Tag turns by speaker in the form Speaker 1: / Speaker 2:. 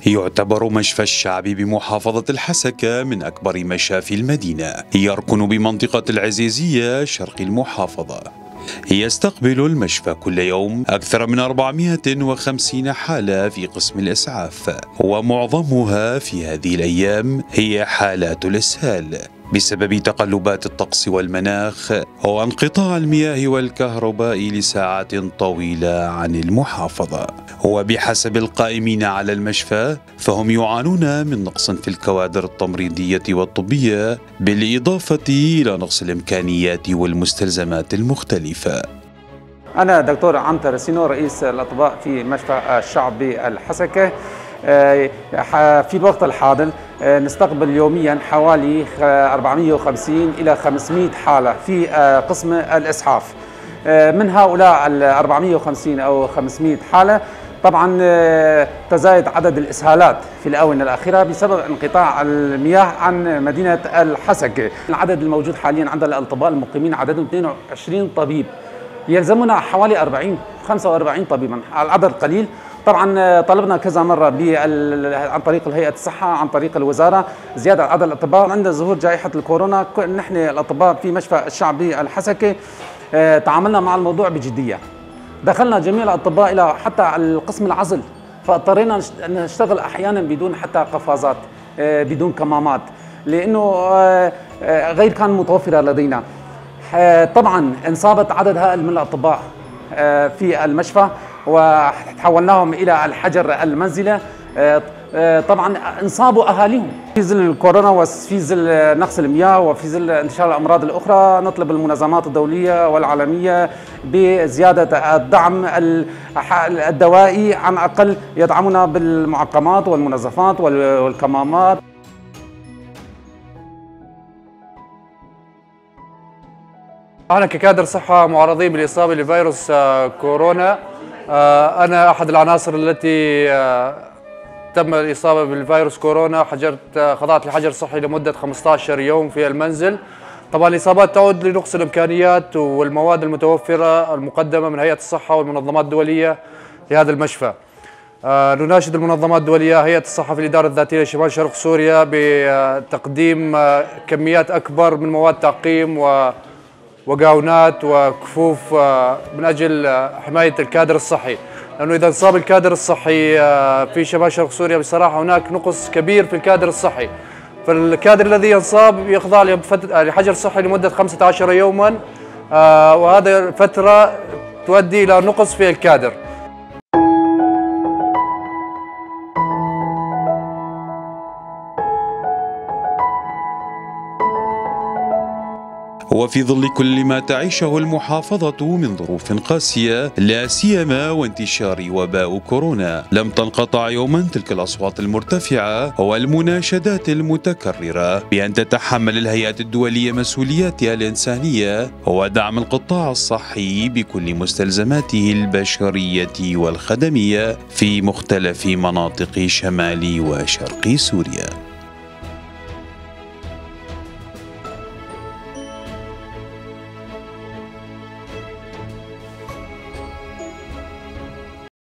Speaker 1: يعتبر مشفى الشعب بمحافظة الحسكة من أكبر مشافي المدينة، يركن بمنطقة العزيزية شرق المحافظة. يستقبل المشفى كل يوم أكثر من 450 حالة في قسم الإسعاف، ومعظمها في هذه الأيام هي حالات الإسهال بسبب تقلبات الطقس والمناخ وانقطاع المياه والكهرباء لساعات طويلة عن المحافظة. وبحسب القائمين على المشفى فهم يعانون من نقص في الكوادر التمريضية والطبية، بالإضافة إلى نقص الإمكانيات والمستلزمات المختلفة.
Speaker 2: أنا دكتور عنتر سينو، رئيس الأطباء في مشفى الشعب بالحسكة. في الوقت الحاضر نستقبل يوميا حوالي 450 إلى 500 حالة في قسم الإسعاف. من هؤلاء ال 450 أو 500 حالة طبعا تزايد عدد الإسهالات في الآونة الأخيرة بسبب انقطاع المياه عن مدينة الحسكة. العدد الموجود حاليا عند الأطباء المقيمين عددهم 22 طبيب، يلزمنا حوالي 45 طبيبا. العدد قليل. طبعا طلبنا كذا مرة عن طريق الهيئة الصحة، عن طريق الوزارة، زيادة عدد الأطباء. عند ظهور جائحة الكورونا نحن الأطباء في مشفى الشعبي الحسكة تعاملنا مع الموضوع بجدية. دخلنا جميع الأطباء إلى حتى القسم العزل، فاضطرينا نشتغل أحيانا بدون حتى قفازات، بدون كمامات، لأنه غير كان متوفرة لدينا. طبعا انصابت عدد هائل من الأطباء في المشفى وتحولناهم إلى الحجر المنزلي. طبعا انصابوا أهاليهم في ظل الكورونا وفي ظل نقص المياه وفي ظل انتشار الأمراض الأخرى. نطلب المنظمات الدولية والعالمية بزيادة الدعم الدوائي، عن أقل يدعمنا بالمعقمات والمنظفات والكمامات.
Speaker 3: أنا ككادر صحة معرضين بالإصابة لفيروس كورونا. أنا أحد العناصر التي تم الإصابة بالفيروس كورونا. خضعت لحجر صحي لمدة 15 يوم في المنزل. طبعا الإصابات تعود لنقص الإمكانيات والمواد المتوفرة المقدمة من هيئة الصحة والمنظمات الدولية لهذا المشفى. نناشد المنظمات الدولية، هيئة الصحة في الإدارة الذاتية لشمال شرق سوريا، بتقديم كميات أكبر من مواد تعقيم وجاونات وكفوف من أجل حماية الكادر الصحي، لأنه إذا انصاب الكادر الصحي في شمال شرق سوريا بصراحة هناك نقص كبير في الكادر الصحي. فالكادر الذي ينصاب يخضع لحجر صحي لمدة 15 يوما، وهذا فترة تؤدي إلى نقص في الكادر.
Speaker 1: وفي ظل كل ما تعيشه المحافظة من ظروف قاسية، لا سيما وانتشار وباء كورونا، لم تنقطع يوما تلك الأصوات المرتفعة والمناشدات المتكررة بأن تتحمل الهيئات الدولية مسؤولياتها الإنسانية ودعم القطاع الصحي بكل مستلزماته البشرية والخدمية في مختلف مناطق شمال وشرق سوريا.